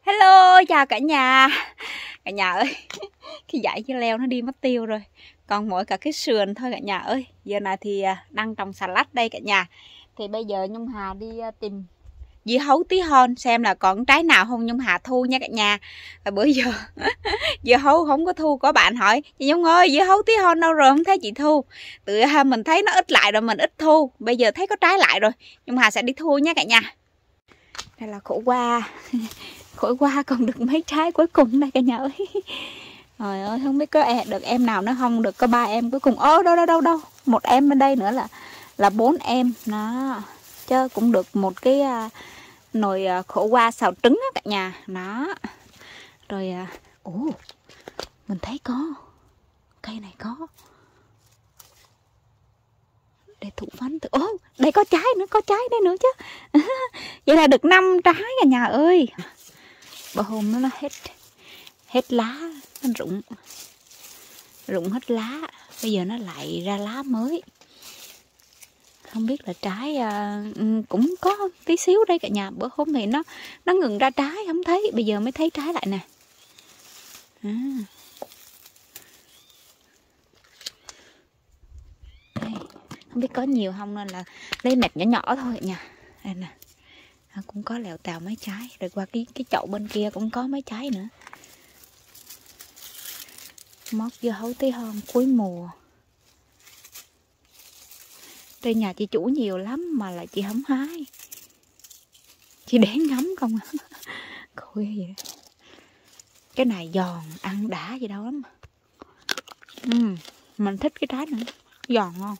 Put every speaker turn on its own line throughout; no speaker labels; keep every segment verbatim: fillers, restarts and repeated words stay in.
Hello, chào cả nhà. Cả nhà ơi, cái dãy dưa leo nó đi mất tiêu rồi. Còn mỗi cả cái sườn thôi cả nhà ơi. Giờ này thì đang trồng xà lách đây cả nhà. Thì bây giờ Nhung Hà đi tìm dưa hấu tí hon xem là còn trái nào không Nhung Hà thu nha cả nhà. Và bữa giờ dưa hấu không có thu, có bạn hỏi chị Nhung ơi dưa hấu tí hon đâu rồi không thấy chị thu. Tự mình thấy nó ít lại rồi mình ít thu. Bây giờ thấy có trái lại rồi, Nhung Hà sẽ đi thu nha cả nhà. Đây là khổ qua. Khổ qua còn được mấy trái cuối cùng đây cả nhà ơi. Trời ơi, không biết có e, được em nào nữa không, được có ba em cuối cùng. Ơ đâu đâu đâu đâu, một em bên đây nữa là là bốn em nó chứ cũng được một cái uh, nồi uh, khổ qua xào trứng á cả nhà. Nó rồi ồ uh, mình thấy có cây này có để thụ phấn từ. Ô đây có trái nữa, có trái đây nữa chứ. Vậy là được năm trái cả nhà ơi. Bữa hôm nó hết hết lá, nó rụng rụng hết lá, bây giờ nó lại ra lá mới. Không biết là trái uh, cũng có tí xíu đây cả nhà. Bữa hôm thì nó nó ngừng ra trái không thấy, bây giờ mới thấy trái lại nè. À. Đây. Không biết có nhiều không nên là lấy mẹt nhỏ nhỏ thôi cả nhà. Đây nè, cũng có lèo tèo mấy trái. Rồi qua cái cái chậu bên kia cũng có mấy trái nữa. Mót dưa hấu tí hon cuối mùa. Trên nhà chị chủ nhiều lắm mà lại chị không hái, chị để ngắm không à. Coi gì đó. Cái này giòn ăn đã gì đâu lắm. Ừ, mình thích cái trái này, giòn ngon,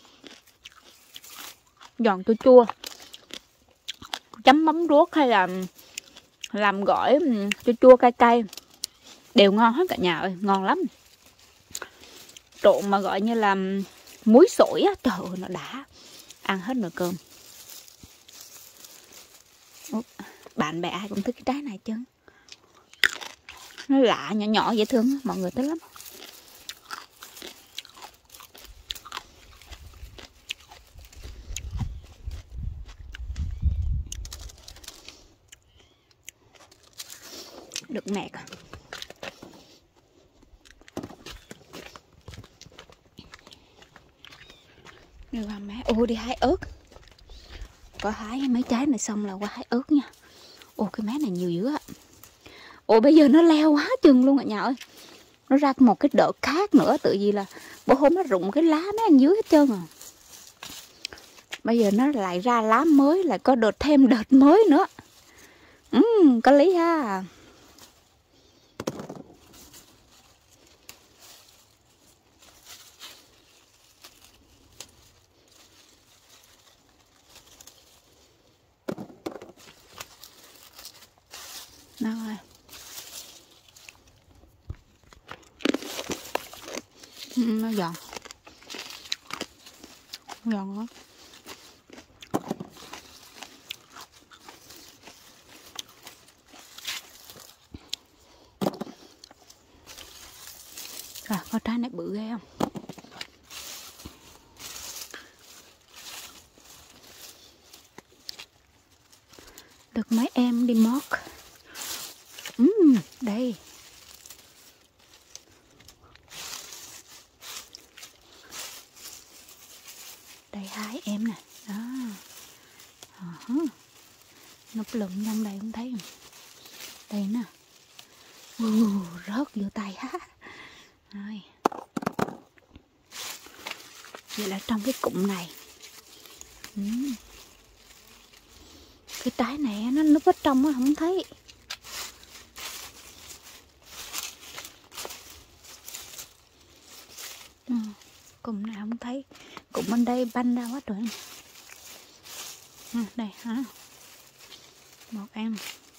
giòn chua chua, chấm mắm ruốc hay là làm gỏi chua chua cay cay đều ngon hết cả nhà ơi, ngon lắm. Trộn mà gọi như là muối sổi á, trời ơi nó đã, ăn hết nồi cơm. Ủa, bạn bè ai cũng thích cái trái này chứ, nó lạ nhỏ nhỏ dễ thương, mọi người thích lắm. Được mẹ à. Đi qua mẹ, ô đi hái ớt. Có hái mấy trái này xong là qua hái ớt nha. Ô cái mé này nhiều dữ á. Ồ bây giờ nó leo quá chừng luôn cả nhà ơi. Nó ra một cái đợt khác nữa, tự gì là bữa hôm nó rụng cái lá mấy ăn dưới hết trơn à. Bây giờ nó lại ra lá mới, lại có đợt thêm đợt mới nữa. Ừ, có lý ha. Rồi. Ừ, nó giòn. Giòn lắm. À, có trái này bự ghê không? Được mấy em đi mót. Uhm, đây. Đây hai em nè. Đó. Uh-huh. Nó lùm trong đây không thấy không? Đây nè. Uh, rớt vô tay ha. Rồi. Vậy là trong cái cụm này. Uhm. Cái trái này nó núp ở trong á không thấy. Ừ, cụm này không thấy. Cụm bên đây banh ra quá trời. Ừ, đây hả? Một em.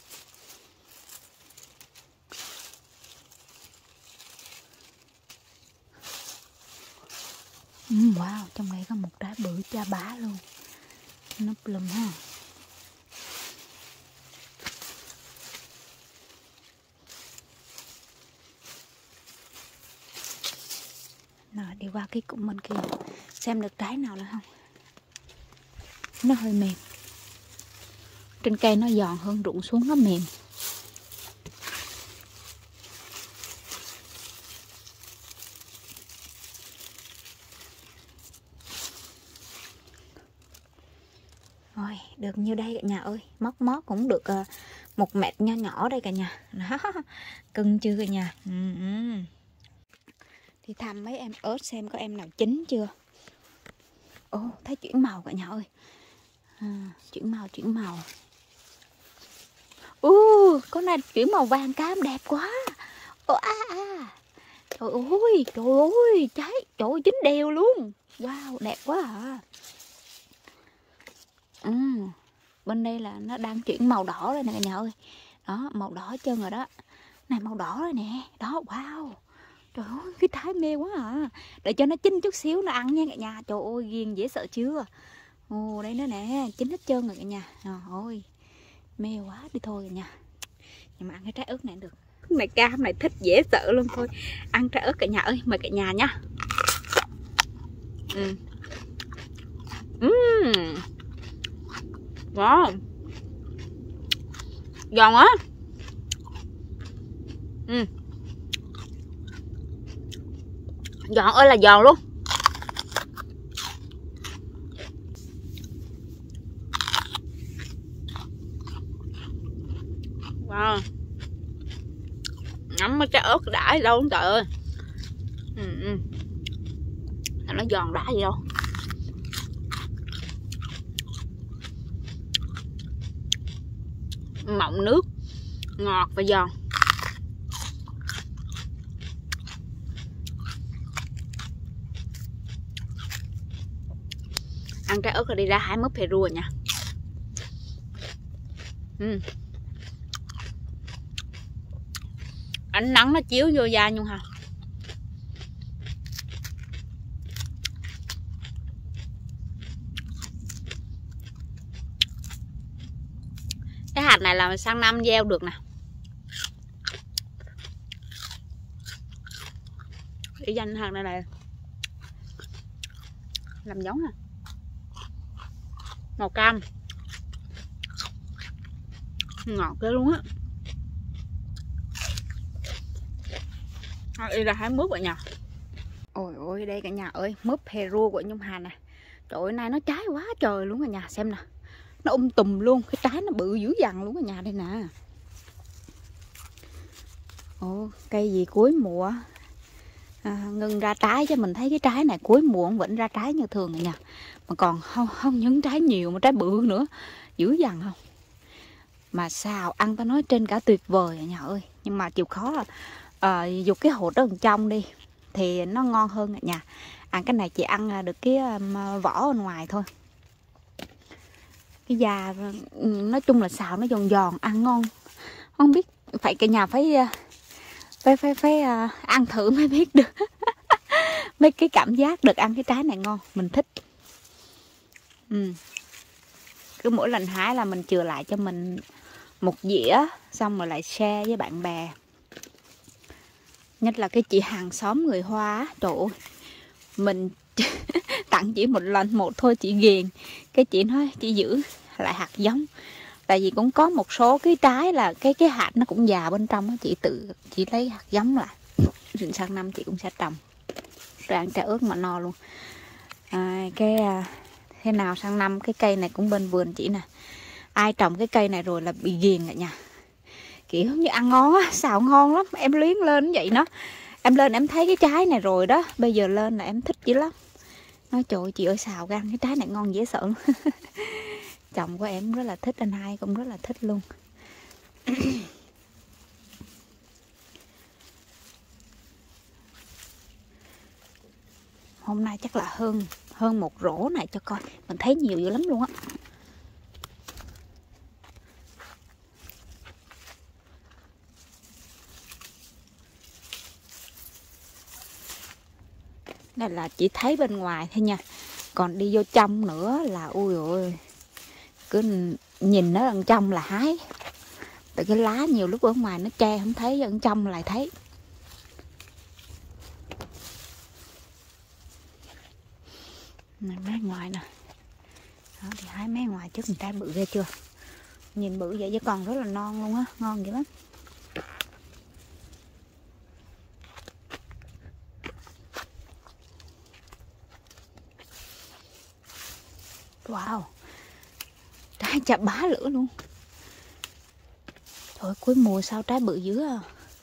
Ừ, wow, trong này có một trái bự cha bá luôn. Núp lùm ha. Rồi đi qua cái cụm bên kia xem được trái nào nữa không. Nó hơi mềm, trên cây nó giòn hơn, rụng xuống nó mềm. được nhiêu đây cả nhà ơi. Móc mót cũng được uh, một mét nho nhỏ đây cả nhà. Đó, cưng chưa cả nhà. Ừ, ừ. Thì thăm mấy em ớt xem có em nào chín chưa. Ồ, thấy chuyển màu cả nhà ơi. À, chuyển màu, chuyển màu. Ồ, con này chuyển màu vàng cam đẹp quá. Ồ, à, à. Trời ơi, trời ơi, trái, trời ơi, chín đều luôn. Wow, đẹp quá à. Ừ, bên đây là nó đang chuyển màu đỏ rồi nè cả nhà ơi. Đó, màu đỏ chân rồi đó. Này màu đỏ rồi nè. Đó, wow. Trời ơi, cái trái mê quá à. Để cho nó chín chút xíu nó ăn nha cả nhà. Trời ơi, ghiền dễ sợ chưa. Ồ, đây nữa nè, chín hết trơn rồi cả nhà. Trời ơi, mê quá đi thôi cả nhà. Nhưng mà ăn cái trái ớt này được. Cái này cam này thích dễ sợ luôn thôi. Ăn trái ớt cả nhà ơi, mời cả nhà nha. Ừ. Uhm. Wow. Giòn á. Ừ. Giòn ơi là giòn luôn. Wow. Ngắm mấy trái ớt đã gì đâu trời ơi. Ừ, ừ. Nó giòn đã gì đâu. Mọng nước, ngọt và giòn. Ăn trái ớt rồi đi ra hái mướp Peru nha. Ừ. Ánh nắng nó chiếu vô da Nhung hả. Cái hạt này là sang năm gieo được nè. Cái danh hạt này này làm giống nè. Màu cam. Ngọt ghê luôn á. Đi ra hái mướp vậy nhờ. Ôi ôi đây cả nhà ơi, mướp Peru của Nhung Hà nè. Trời ơi nay nó trái quá trời luôn cả nhà xem nè. Nó um tùm luôn, cái trái nó bự dữ dằn luôn cả nhà đây nè. Ồ, cây gì cuối mùa à, ngừng ra trái chứ mình thấy cái trái này cuối mùa vẫn ra trái như thường cả nhà. Mà còn không không những trái nhiều mà trái bự nữa, dữ dằn không. Mà xào ăn tao nói trên cả tuyệt vời cả nhà ơi. Nhưng mà chịu khó là à, dục cái hột đó bên trong đi thì nó ngon hơn cả nhà. Ăn cái này chỉ ăn được cái um, vỏ ở ngoài thôi. Cái da nói chung là xào nó giòn giòn ăn ngon. Không biết phải cả nhà phải phải phải phải uh, ăn thử mới biết được. Mấy cái cảm giác được ăn cái trái này ngon, mình thích. Ừ. Cứ mỗi lần hái là mình chừa lại cho mình một dĩa xong rồi lại share với bạn bè. Nhất là cái chị hàng xóm người Hoa, trời ơi, mình tặng chỉ một lần một thôi chị ghiền. Cái chị nói chị giữ lại hạt giống. Tại vì cũng có một số cái trái là cái cái hạt nó cũng già bên trong đó. Chị tự chị lấy hạt giống lại. Rồi sang năm chị cũng sẽ trồng. Rồi ăn trái ớt mà no luôn. À, cái thế nào sang năm cái cây này cũng bên vườn chị nè. Ai trồng cái cây này rồi là bị ghiền cả nhà. Kiểu như ăn ngon á, xào ngon lắm. Em luyến lên vậy đó. Em lên em thấy cái trái này rồi đó. Bây giờ lên là em thích dữ lắm. Nói trời ơi, chị ơi xào gan cái trái này ngon dễ sợ luôn. Chồng của em rất là thích, anh hai cũng rất là thích luôn. Hôm nay chắc là hơn hơn một rổ này cho coi. Mình thấy nhiều dữ lắm luôn á. Đây là chỉ thấy bên ngoài thôi nha. Còn đi vô trong nữa là ui ôi. Cứ nhìn nó ở trong là hái. Tại cái lá nhiều lúc ở ngoài nó che không thấy, ở trong lại thấy. Này mấy ngoài nè. Đó thì hái mấy ngoài trước mình trái bự ghê chưa. Nhìn bự vậy chứ còn rất là non luôn á, ngon vậy lắm. Wow. Trái chà bá lửa luôn. Thôi cuối mùa sao trái bự dữ à.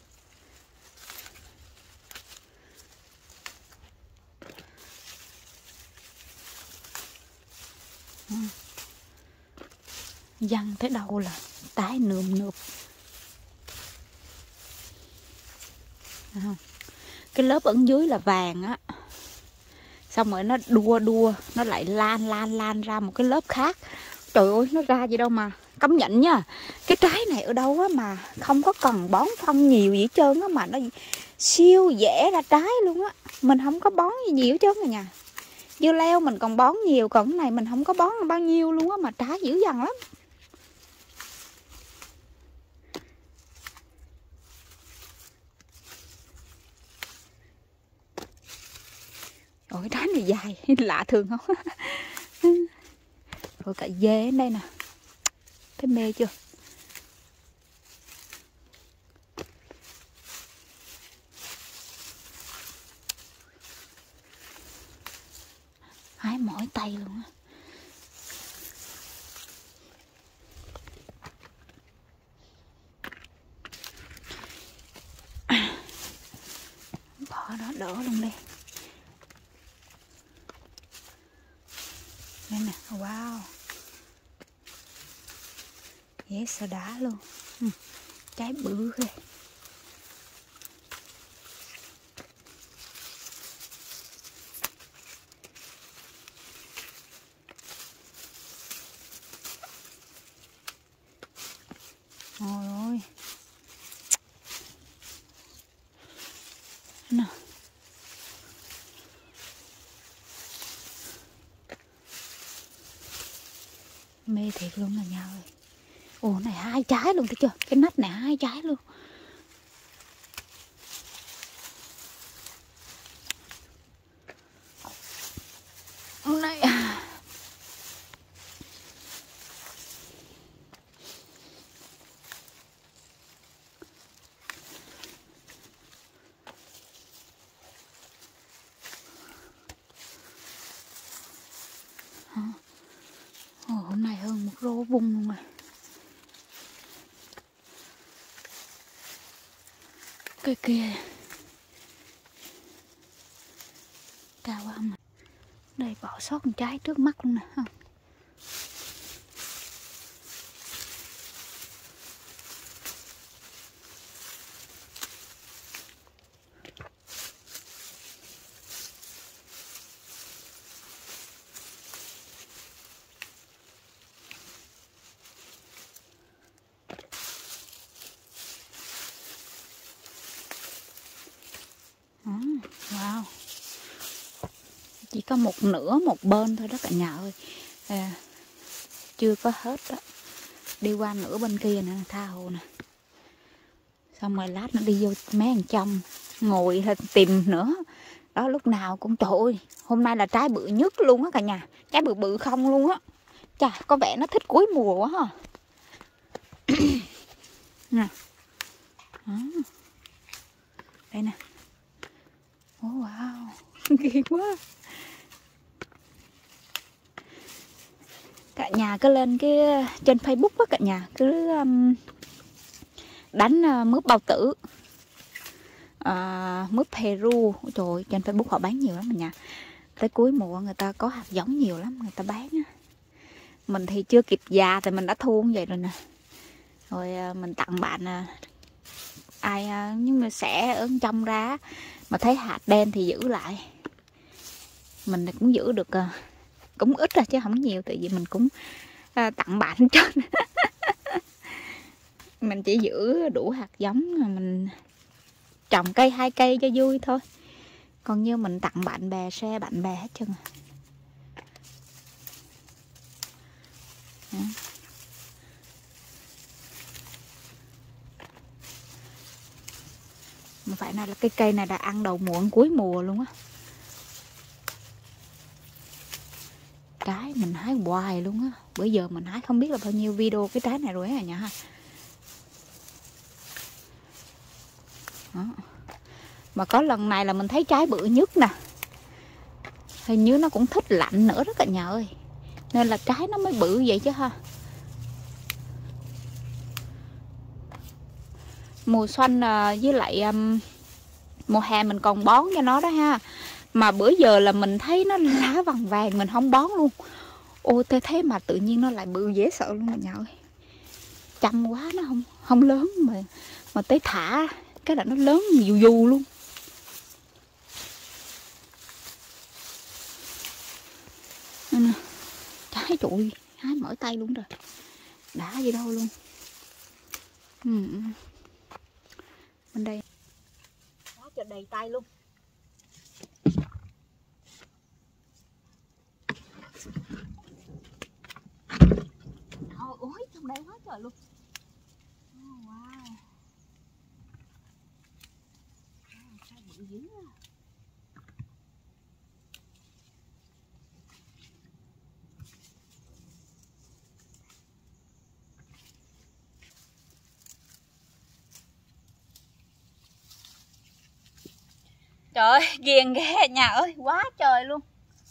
Ừ. Văng tới đâu là tái nườm nượp. À, cái lớp ở dưới là vàng á, xong rồi nó đua đua nó lại lan lan lan ra một cái lớp khác. Trời ơi, nó ra gì đâu mà công nhận nha, cái trái này ở đâu á mà không có cần bón phân nhiều gì hết trơn á, mà nó siêu dễ ra trái luôn á. Mình không có bón gì nhiều hết trơn rồi nha. Dưa leo mình còn bón nhiều, còn cái này mình không có bón bao nhiêu luôn á, mà trái dữ dằn lắm. Ôi, trái này dài lạ thường không? Rồi cả dê ở đây nè, thấy mê chưa? Hái mỏi tay luôn á. Bỏ đó đỡ luôn đi. Đây nè, wow, dễ sợ đá luôn. Ừ, trái bự ghê. Ôi ôi, nè. Mê thiệt luôn là nhau ơi. Ồ, này hai trái luôn thấy chưa? Cái nách này hai trái luôn. Này Ồ, hôm nay hơn một rô bung luôn rồi. Cái kia cao quá mà. Đây bỏ sót một trái trước mắt luôn nè. Không? Wow, chỉ có một nửa một bên thôi đó cả nhà ơi. À, chưa có hết đó. Đi qua nửa bên kia nè, tha hồ nè. Xong rồi lát nó đi vô mấy hàng trong ngồi tìm nữa. Đó, lúc nào cũng trời ơi, hôm nay là trái bự nhất luôn á cả nhà. Trái bự bự không luôn á. Chà, có vẻ nó thích cuối mùa quá ha. Nè. Đó. Đây nè. Oh, wow, ghê quá. Cả nhà cứ lên cái trên Facebook á, cả nhà cứ um, đánh uh, mướp bao tử, uh, mướp Peru. Trời ơi, trên Facebook họ bán nhiều lắm cả nhà. Tới cuối mùa người ta có hạt giống nhiều lắm, người ta bán á. Mình thì chưa kịp già thì mình đã thu như vậy rồi nè. Rồi uh, mình tặng bạn uh, ai uh, nhưng mà sẽ ở trong ra mà thấy hạt đen thì giữ lại. Mình cũng giữ được uh, cũng ít ra chứ không nhiều, tại vì mình cũng uh, tặng bạn hết trơn. Mình chỉ giữ đủ hạt giống mà mình trồng cây hai cây cho vui thôi. Còn như mình tặng bạn bè, share bạn bè hết trơn. À. Mà phải nói là cái cây này đã ăn đầu mùa cuối mùa luôn á. Trái mình hái hoài luôn á. Bữa giờ mình hái không biết là bao nhiêu video cái trái này rồi á nhà ha. Đó. Mà có lần này là mình thấy trái bự nhất nè. Hình như nó cũng thích lạnh nữa đó cả nhà ơi. Nên là trái nó mới bự vậy chứ ha. Mùa xuân với lại um, mùa hè mình còn bón cho nó đó ha. Mà bữa giờ là mình thấy nó lá vàng vàng mình không bón luôn. Ôi tôi thấy mà tự nhiên nó lại bự dễ sợ luôn cả nhà ơi. Chăm quá nó không không lớn mà mà tới thả cái là nó lớn dù dù luôn. Nè, trái trụi hái mỏi tay luôn rồi. Đã gì đâu luôn. Ừ. Bên đây quá trời đầy tay luôn. Ôi, ôi trong đây quá trời luôn. Oh, wow. Sao bự dữ à. Trời ơi, ghiền ghê nhà ơi, quá trời luôn.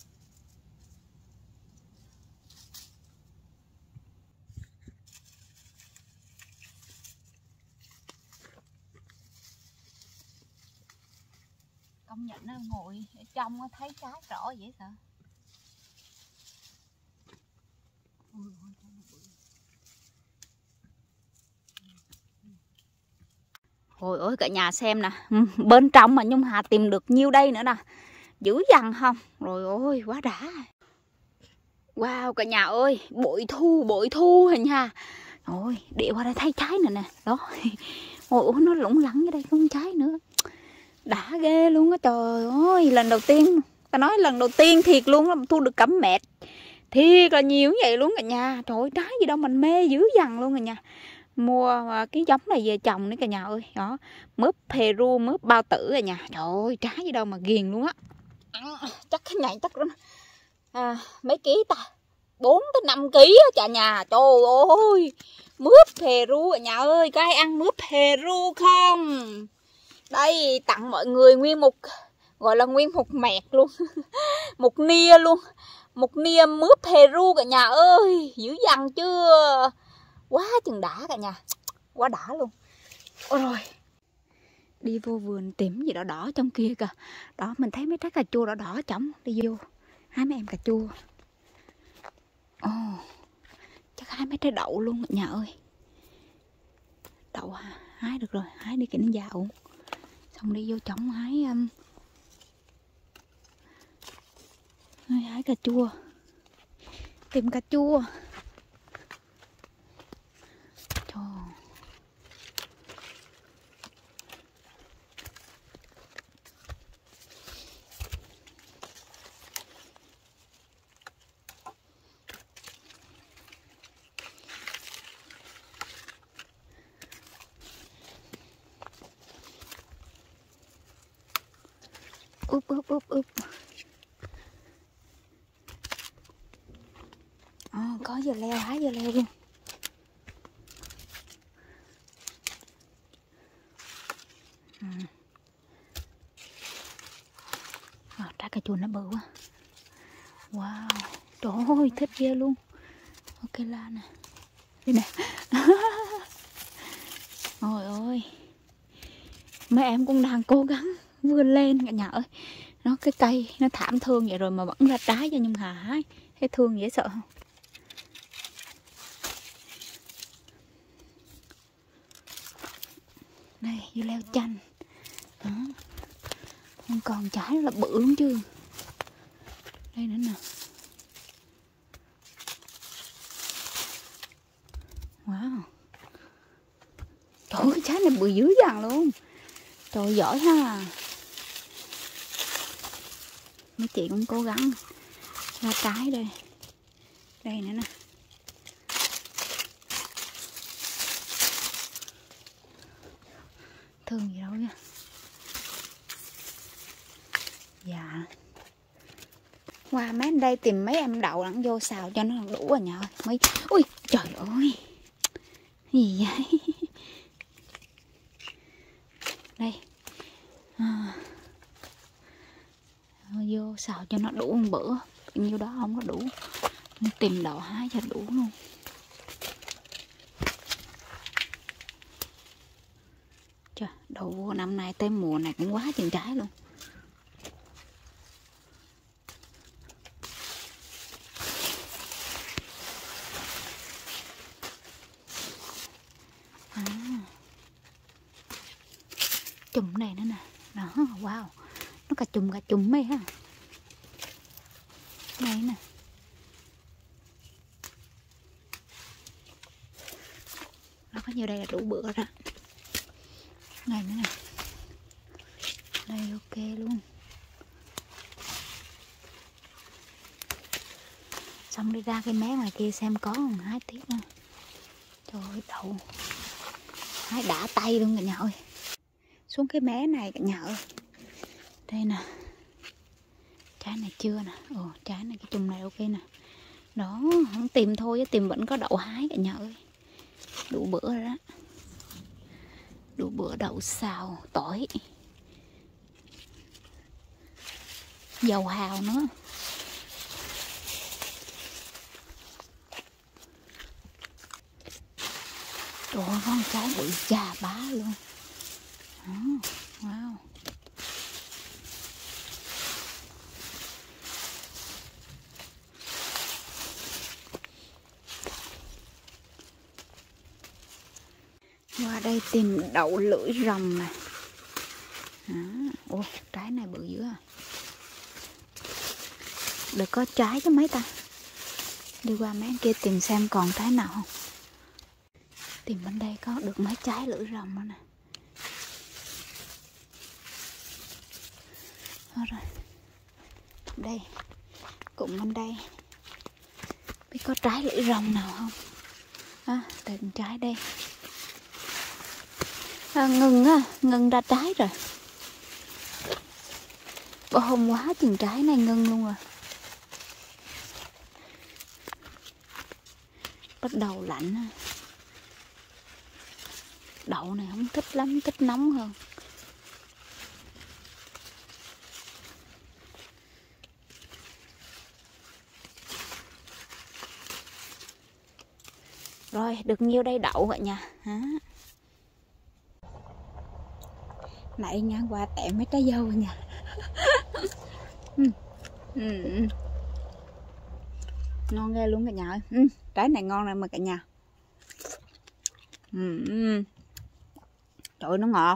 Công nhận nó ngồi ở trong thấy trái rõ dễ sợ. Ôi ôi cả nhà xem nè, bên trong mà Nhung Hà tìm được nhiêu đây nữa nè. Dữ dằn không? Rồi ôi quá đã. Wow cả nhà ơi, bội thu, bội thu hình nha. Ôi, để qua đây thấy trái nè nè. Đó. Ôi ôi nó lủng lẳng ở đây không trái nữa. Đã ghê luôn á trời ơi, lần đầu tiên, ta nói lần đầu tiên thiệt luôn là thu được cẩm mẹt. Thiệt là nhiều như vậy luôn cả nhà. Trời ơi, trái gì đâu mình mê dữ dằn luôn cả nhà. Mua cái giống này về trồng nữa cả nhà ơi. Đó, mướp Peru, mướp bao tử cả nhà. Trời ơi, trái gì đâu mà ghiền luôn á. Chắc cái nhảy chắc à, mấy ký ta? bốn tới năm ký á cả nhà. Trời ơi, mướp Peru cả nhà ơi, có ai ăn mướp Peru không? Đây tặng mọi người nguyên một, gọi là nguyên một mẹt luôn. Một nia luôn. Một nia mướp Peru cả nhà ơi. Dữ dằn chưa? Quá chừng đã cả nhà. Quá đã luôn. Ôi rồi. Đi vô vườn tìm gì đỏ đỏ trong kia kìa. Đó mình thấy mấy trái cà chua đỏ đỏ trống. Đi vô hái mấy em cà chua. Ồ, chắc hái mấy trái đậu luôn cả nhà ơi. Đậu hái được rồi. Hái đi kìa nó dạo. Xong đi vô trống hái um, hái cà chua. Tìm cà chua. Trời. Úp úp úp úp. À, có dưa leo, hái dưa leo luôn. Ừ. À, trái cà chua nó bự quá. Wow, trời ơi thích ghê luôn. Ok la nè. Đây nè. Ôi ơi. Mấy em cũng đang cố gắng vươn lên cả nhà ơi. Nó cái cây nó thảm thương vậy rồi mà vẫn ra trái cho Nhung Hà hái. Thấy thương dễ sợ không? Đây dưa leo chanh. Đó. Không còn trái nó là bự lắm chứ. Đây nữa nè. Wow. Trời ơi trái này bự dữ dằn luôn. Trời giỏi ha. Mấy chị cũng cố gắng ra trái đây. Đây nữa nè. Thương gì đâu nha. Dạ. Qua mấy em đây tìm mấy em đậu lẫn vô xào cho nó đủ rồi nhờ. Mấy ui trời ơi. Gì vậy? Đây. À. Vô xào cho nó đủ một bữa. Nhiêu đó không có đủ. Tìm đậu hái cho đủ luôn. Trời, đậu vua năm nay tới mùa này cũng quá chừng trái luôn. À, chùm này nữa nè. Đó, wow. Nó cả chùm cả chùm ấy ha. Này nè. Nó có nhiêu đây là đủ bữa rồi đó. Này nữa nè. Đây ok luôn. Xong đi ra cái mé ngoài kia xem có còn hái tiếp nữa. Trời ơi đậu. Hái đã tay luôn cả nhà ơi. Xuống cái mé này cả nhà ơi. Đây nè. Trái này chưa nè. Ồ trái này cái chùm này ok nè. Đó không tìm thôi chứ tìm vẫn có đậu hái cả nhà ơi. Đủ bữa rồi đó. Đủ bữa đậu xào tỏi. Dầu hào nữa. Trời ơi, con trái bự chà bá luôn. Đó, wow. Qua đây tìm đậu lưỡi rồng nè. Ồ, trái này bự dữ à. Được có trái chứ mấy ta. Đi qua mấy kia tìm xem còn trái nào không. Tìm bên đây có được mấy trái lưỡi rồng nữa nè. Đó rồi. Đây. Cũng bên đây. Biết có trái lưỡi rồng nào không. À, tìm trái đây. À, ngừng á, ngừng ra trái rồi. Bữa hôm quá chừng trái này ngưng luôn rồi. Bắt đầu lạnh. Đậu này không thích lắm, thích nóng hơn. Rồi, được nhiêu đây đậu vậy nha. Hả? Nãy ngang qua tẹo mấy trái dâu nha. ừ. Ừ. Ngon ghê luôn cả nhà ơi. Ừ. Trái này ngon này mà cả nhà. Ừ. Trời ơi nó ngọt.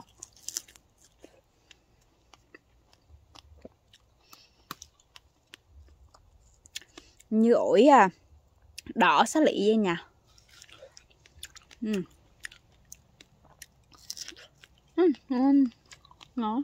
Như ổi à, đỏ xá lị vậy nha. Ừ. Ừ. Ừ. Ngon.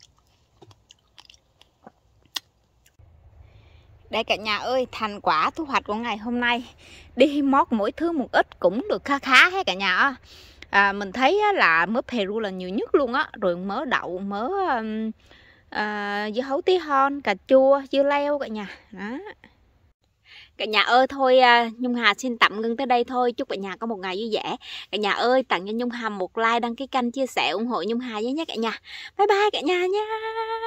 Đây cả nhà ơi, thành quả thu hoạch của ngày hôm nay. Đi mót mỗi thứ một ít cũng được khá khá hết cả nhà. À, mình thấy là mớ Peru là nhiều nhất luôn á. Rồi mớ đậu, mớ à, dưa hấu tí hon, cà chua, dưa leo cả nhà. Đó. Cả nhà ơi thôi Nhung Hà xin tạm ngưng tới đây thôi. Chúc cả nhà có một ngày vui vẻ. Cả nhà ơi tặng cho Nhung Hà một like, đăng ký kênh, chia sẻ ủng hộ Nhung Hà với nhé cả nhà. Bye bye cả nhà nha.